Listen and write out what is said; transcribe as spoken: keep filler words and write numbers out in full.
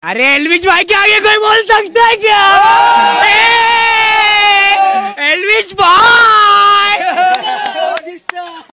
अरे एल्विश भाई के आगे कोई बोल सकता है क्या?